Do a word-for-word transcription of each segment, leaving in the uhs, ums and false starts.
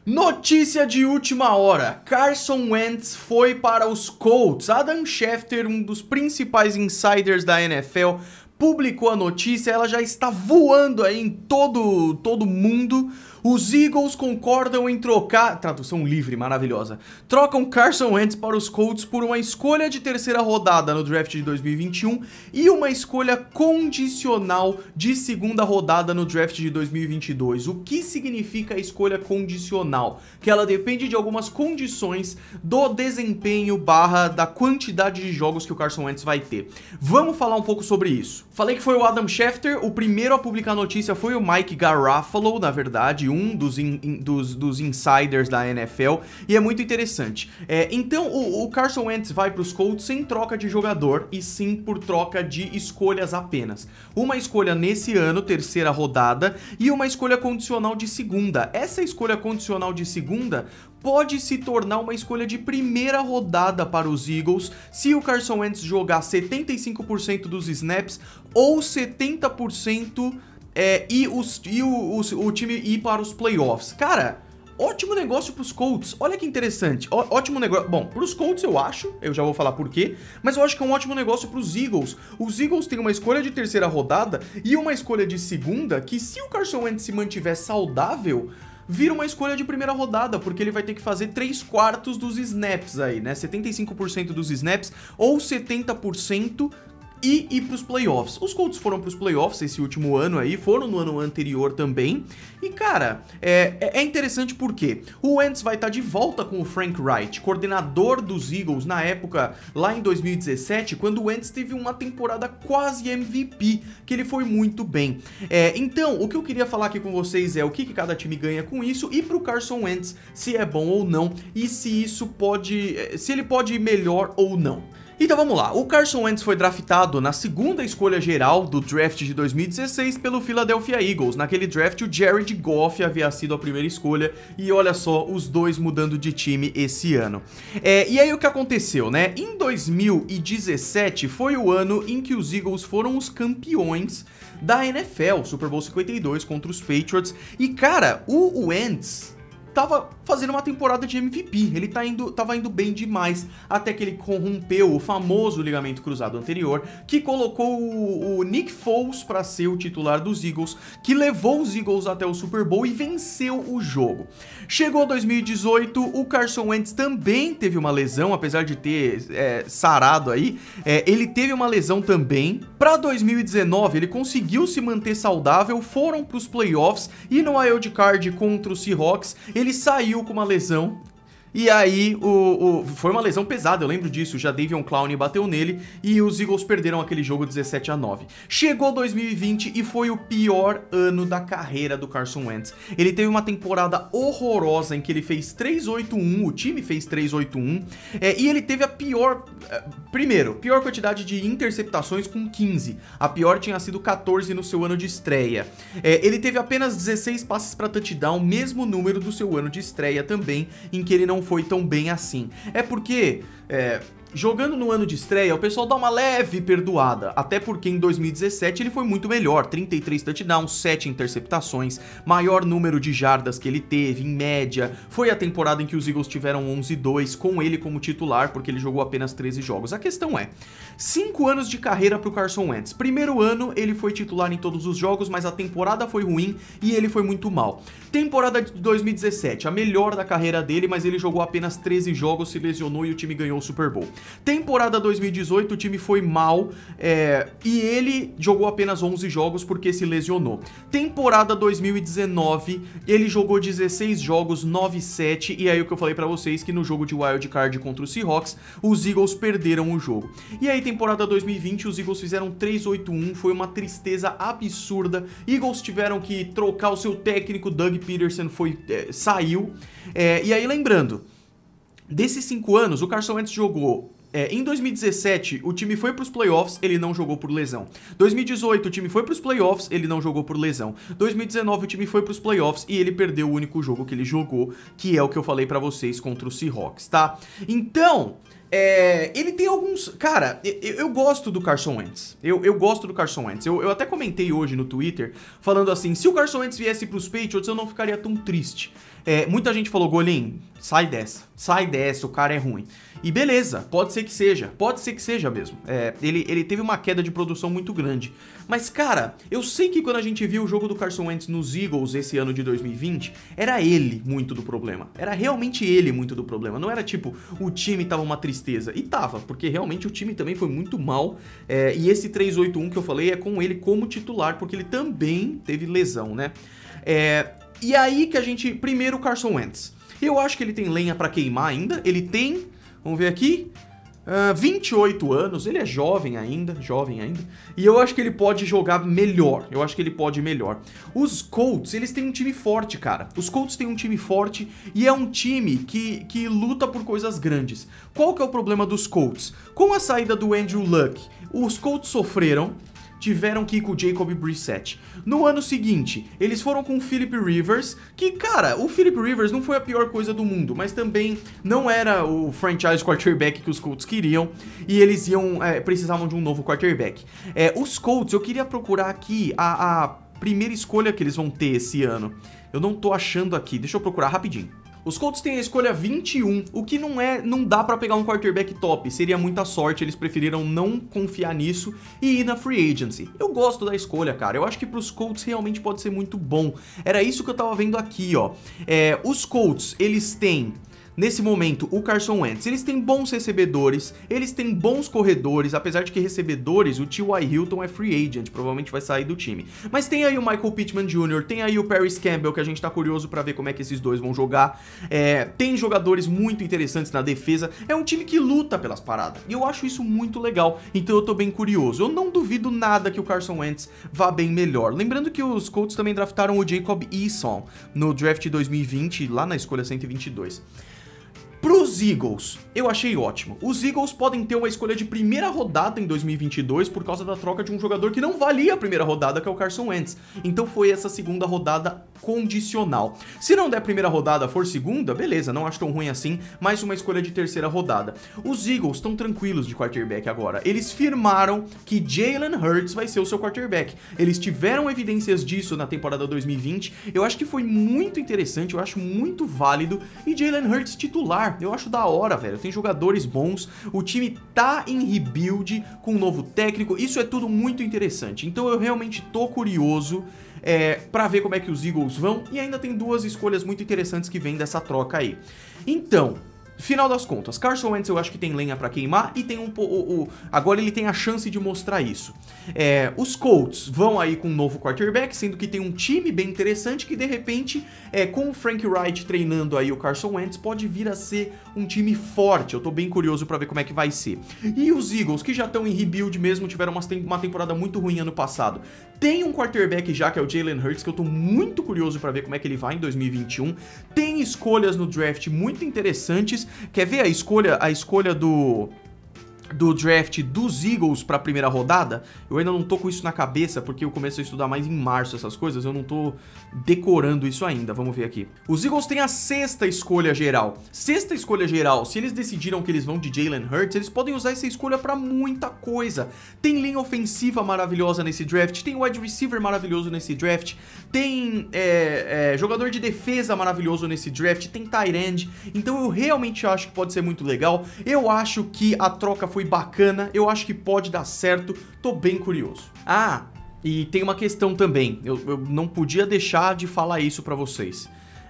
Notícia de última hora, Carson Wentz foi para os Colts. Adam Schefter, um dos principais insiders da N F L, publicou a notícia, ela já está voando aí em todo, todo mundo. Os Eagles concordam em trocar, tradução livre, maravilhosa, trocam Carson Wentz para os Colts por uma escolha de terceira rodada no draft de dois mil e vinte e um e uma escolha condicional de segunda rodada no draft de dois mil e vinte e dois. O que significa a escolha condicional? Que ela depende de algumas condições do desempenho barra da quantidade de jogos que o Carson Wentz vai ter. Vamos falar um pouco sobre isso. Falei que foi o Adam Schefter, o primeiro a publicar a notícia foi o Mike Garafolo, na verdade, um dos, in, in, dos, dos insiders da N F L, e é muito interessante. É, então, o, o Carson Wentz vai para os Colts sem troca de jogador, e sim por troca de escolhas apenas. Uma escolha nesse ano, terceira rodada, e uma escolha condicional de segunda. Essa escolha condicional de segunda pode se tornar uma escolha de primeira rodada para os Eagles se o Carson Wentz jogar setenta e cinco por cento dos snaps ou setenta por cento é, e, os, e o, o, o time ir para os playoffs. Cara, ótimo negócio para os Colts, olha que interessante, Ó, ótimo negócio, bom, para os Colts eu acho, eu já vou falar por quê, mas eu acho que é um ótimo negócio para os Eagles. Os Eagles têm uma escolha de terceira rodada e uma escolha de segunda que, se o Carson Wentz se mantiver saudável, vira uma escolha de primeira rodada, porque ele vai ter que fazer três quartos dos snaps aí, né? setenta e cinco por cento dos snaps ou setenta por cento e ir pros playoffs. Os Colts foram pros playoffs esse último ano aí, foram no ano anterior também. E cara, é, é interessante porque o Wentz vai estar de volta com o Frank Reich, coordenador dos Eagles na época, lá em dois mil e dezessete, quando o Wentz teve uma temporada quase M V P, que ele foi muito bem. É, então, o que eu queria falar aqui com vocês é o que, que cada time ganha com isso e pro Carson Wentz, se é bom ou não, e se isso pode, se ele pode ir melhor ou não. Então vamos lá, o Carson Wentz foi draftado na segunda escolha geral do draft de dois mil e dezesseis pelo Philadelphia Eagles. Naquele draft o Jared Goff havia sido a primeira escolha e olha só, os dois mudando de time esse ano. É, e aí o que aconteceu, né? Em dois mil e dezessete foi o ano em que os Eagles foram os campeões da N F L, Super Bowl cinquenta e dois contra os Patriots. E cara, o Wentz tava fazendo uma temporada de M V P, ele tá indo, tava indo bem demais, até que ele corrompeu o famoso ligamento cruzado anterior, que colocou o, o Nick Foles para ser o titular dos Eagles, que levou os Eagles até o Super Bowl e venceu o jogo. Chegou dois mil e dezoito, o Carson Wentz também teve uma lesão, apesar de ter é, sarado aí, é, ele teve uma lesão também. Para dois mil e dezenove, ele conseguiu se manter saudável, foram para os playoffs e no wild card contra o Seahawks, ele Ele saiu com uma lesão. E aí, o, o, foi uma lesão pesada, eu lembro disso, já Jadeveon Clowney bateu nele e os Eagles perderam aquele jogo dezessete a nove. Chegou dois mil e vinte e foi o pior ano da carreira do Carson Wentz. Ele teve uma temporada horrorosa em que ele fez três oito um, o time fez três oito um, é, e ele teve a pior, primeiro, pior quantidade de interceptações com quinze. A pior tinha sido catorze no seu ano de estreia. É, ele teve apenas dezesseis passes para touchdown, mesmo número do seu ano de estreia também, em que ele não foi tão bem assim. É porque, é, jogando no ano de estreia, o pessoal dá uma leve perdoada, até porque em dois mil e dezessete ele foi muito melhor, trinta e três touchdowns, sete interceptações, maior número de jardas que ele teve, em média. Foi a temporada em que os Eagles tiveram onze a dois, com ele como titular, porque ele jogou apenas treze jogos. A questão é, cinco anos de carreira pro Carson Wentz. Primeiro ano, ele foi titular em todos os jogos, mas a temporada foi ruim e ele foi muito mal. Temporada de dois mil e dezessete, a melhor da carreira dele, mas ele jogou apenas treze jogos, se lesionou e o time ganhou o Super Bowl. Temporada dois mil e dezoito, o time foi mal é, e ele jogou apenas onze jogos porque se lesionou. Temporada dois mil e dezenove, ele jogou dezesseis jogos, nove a sete, e aí o que eu falei pra vocês, que no jogo de wild card contra os Seahawks, os Eagles perderam o jogo. E aí temporada dois mil e vinte, os Eagles fizeram três oito um, foi uma tristeza absurda. Eagles tiveram que trocar o seu técnico, Doug Peterson foi, é, saiu, é, e aí lembrando, desses cinco anos, o Carson Wentz jogou É, em dois mil e dezessete, o time foi pros playoffs, ele não jogou por lesão. dois mil e dezoito, o time foi pros playoffs, ele não jogou por lesão. dois mil e dezenove, o time foi pros playoffs e ele perdeu o único jogo que ele jogou, que é o que eu falei pra vocês contra o Seahawks, tá? Então, É, ele tem alguns... Cara, eu, eu gosto do Carson Wentz. Eu, eu gosto do Carson Wentz. Eu, eu até comentei hoje no Twitter, falando assim, se o Carson Wentz viesse pros Patriots, eu não ficaria tão triste. É, muita gente falou, Golim, sai dessa, sai dessa, o cara é ruim. E beleza, pode ser que seja, pode ser que seja mesmo. É, ele, ele teve uma queda de produção muito grande. Mas, cara, eu sei que quando a gente viu o jogo do Carson Wentz nos Eagles esse ano de dois mil e vinte, era ele muito do problema. Era realmente ele muito do problema. Não era tipo, o time tava uma tristeza. E tava, porque realmente o time também foi muito mal. É, e esse três oito um que eu falei é com ele como titular, porque ele também teve lesão, né? É, e aí que a gente... Primeiro, o Carson Wentz. Eu acho que ele tem lenha pra queimar ainda. Ele tem... Vamos ver aqui, uh, vinte e oito anos, ele é jovem ainda, jovem ainda, e eu acho que ele pode jogar melhor, eu acho que ele pode melhor. Os Colts, eles têm um time forte, cara, os Colts têm um time forte e é um time que, que luta por coisas grandes. Qual que é o problema dos Colts? Com a saída do Andrew Luck, os Colts sofreram, tiveram que ir com o Jacoby Brissett. No ano seguinte, eles foram com o Philip Rivers, que, cara, o Philip Rivers não foi a pior coisa do mundo, mas também não era o franchise quarterback que os Colts queriam, e eles iam, é, precisavam de um novo quarterback. É, os Colts, eu queria procurar aqui a, a primeira escolha que eles vão ter esse ano. Eu não tô achando aqui, deixa eu procurar rapidinho. Os Colts têm a escolha vinte e um, o que não é, não dá pra pegar um quarterback top, seria muita sorte, eles preferiram não confiar nisso e ir na free agency. Eu gosto da escolha, cara, eu acho que pros Colts realmente pode ser muito bom. Era isso que eu tava vendo aqui, ó. É, os Colts, eles têm... Nesse momento, o Carson Wentz, eles têm bons recebedores, eles têm bons corredores, apesar de que recebedores, o T Y Hilton é free agent, provavelmente vai sair do time. Mas tem aí o Michael Pittman Júnior, tem aí o Paris Campbell, que a gente tá curioso pra ver como é que esses dois vão jogar. É, tem jogadores muito interessantes na defesa, é um time que luta pelas paradas, e eu acho isso muito legal, então eu tô bem curioso. Eu não duvido nada que o Carson Wentz vá bem melhor. Lembrando que os Colts também draftaram o Jacob Eason no draft dois mil e vinte, lá na escolha cento e vinte e dois. Pros Eagles, eu achei ótimo. Os Eagles podem ter uma escolha de primeira rodada em dois mil e vinte e dois por causa da troca de um jogador que não valia a primeira rodada, que é o Carson Wentz. Então foi essa segunda rodada condicional. Se não der primeira rodada, for segunda, beleza, não acho tão ruim assim, mais uma escolha de terceira rodada. Os Eagles estão tranquilos de quarterback agora. Eles firmaram que Jalen Hurts vai ser o seu quarterback. Eles tiveram evidências disso na temporada dois mil e vinte. Eu acho que foi muito interessante, eu acho muito válido. E Jalen Hurts titular, eu acho da hora, velho. Tem jogadores bons, o time tá em rebuild com um novo técnico, isso é tudo muito interessante. Então eu realmente tô curioso é, pra ver como é que os Eagles vão, e ainda tem duas escolhas muito interessantes que vêm dessa troca aí. Então... Final das contas, Carson Wentz eu acho que tem lenha pra queimar e tem um o, o, agora ele tem a chance de mostrar isso. É, os Colts vão aí com um novo quarterback, sendo que tem um time bem interessante que de repente, é, com o Frank Wright treinando aí o Carson Wentz, pode vir a ser um time forte. Eu tô bem curioso pra ver como é que vai ser. E os Eagles, que já estão em rebuild mesmo, tiveram uma, uma temporada muito ruim ano passado. Tem um quarterback já, que é o Jalen Hurts, que eu tô muito curioso pra ver como é que ele vai em dois mil e vinte e um. Tem escolhas no draft muito interessantes. Quer ver a escolha, a escolha do... do draft dos Eagles pra primeira rodada? Eu ainda não tô com isso na cabeça, porque eu comecei a estudar mais em março essas coisas, eu não tô decorando isso ainda, vamos ver aqui. Os Eagles têm a sexta escolha geral. Sexta escolha geral, se eles decidiram que eles vão de Jalen Hurts, eles podem usar essa escolha pra muita coisa. Tem linha ofensiva maravilhosa nesse draft, tem wide receiver maravilhoso nesse draft, tem é, é, jogador de defesa maravilhoso nesse draft, tem tight end, então eu realmente acho que pode ser muito legal. Eu acho que a troca foi bacana, eu acho que pode dar certo, tô bem curioso. Ah, e tem uma questão também, eu, eu não podia deixar de falar isso pra vocês.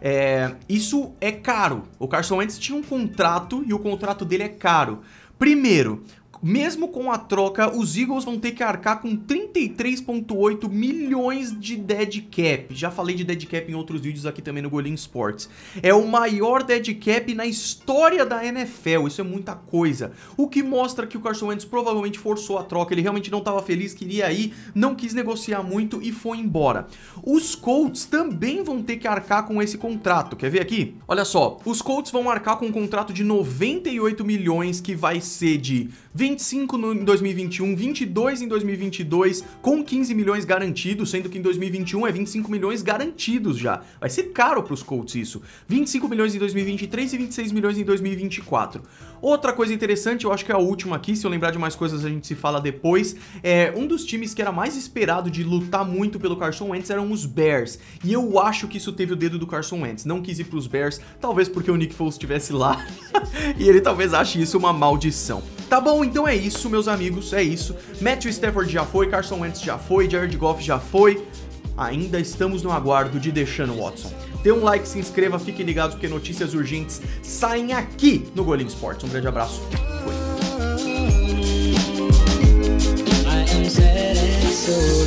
É, isso é caro, o Carson Wentz tinha um contrato e o contrato dele é caro. Primeiro, mesmo com a troca, os Eagles vão ter que arcar com trinta e três vírgula oito milhões de dead cap. Já falei de dead cap em outros vídeos aqui também no Golim Sports. É o maior dead cap na história da N F L, isso é muita coisa. O que mostra que o Carson Wentz provavelmente forçou a troca, ele realmente não estava feliz, queria ir, não quis negociar muito e foi embora. Os Colts também vão ter que arcar com esse contrato, quer ver aqui? Olha só, os Colts vão arcar com um contrato de noventa e oito milhões que vai ser de vinte vinte e cinco no, em dois mil e vinte e um, vinte e dois em dois mil e vinte e dois, com quinze milhões garantidos, sendo que em dois mil e vinte e um é vinte e cinco milhões garantidos já. Vai ser caro pros Colts isso. vinte e cinco milhões em dois mil e vinte e três e vinte e seis milhões em dois mil e vinte e quatro. Outra coisa interessante, eu acho que é a última aqui, se eu lembrar de mais coisas a gente se fala depois, é um dos times que era mais esperado de lutar muito pelo Carson Wentz eram os Bears, e eu acho que isso teve o dedo do Carson Wentz, não quis ir pros Bears, talvez porque o Nick Foles estivesse lá, e ele talvez ache isso uma maldição. Tá bom, então é isso, meus amigos, é isso. Matthew Stafford já foi, Carson Wentz já foi, Jared Goff já foi, ainda estamos no aguardo de Deshaun Watson. Dê um like, se inscreva, fiquem ligados porque notícias urgentes saem aqui no Golinho Sports. Um grande abraço, fui!